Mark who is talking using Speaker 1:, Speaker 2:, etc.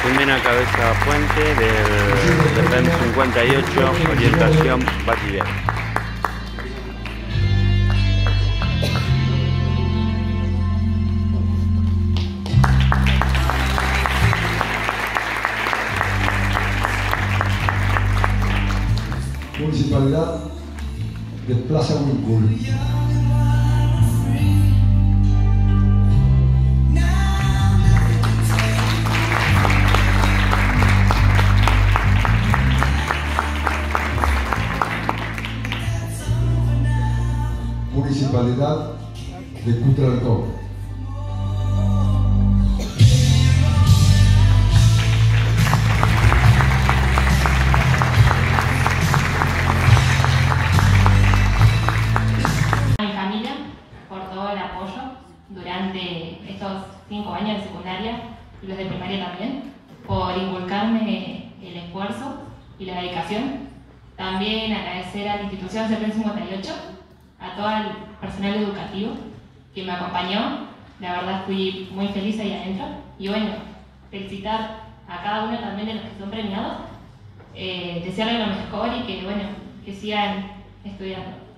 Speaker 1: Primera cabeza fuente del PEM 58, orientación bachiller.
Speaker 2: Municipalidad de Plaza Huincul. Municipalidad de Cutralcó.
Speaker 3: A mi familia por todo el apoyo durante estos 5 años de secundaria y los de primaria también, por inculcarme el esfuerzo y la dedicación. También agradecer a la institución CPEM 58, a todo el personal educativo que me acompañó. La verdad fui muy feliz ahí adentro. Y bueno, felicitar a cada uno también de los que son premiados, desearles lo mejor y que, bueno, que sigan estudiando.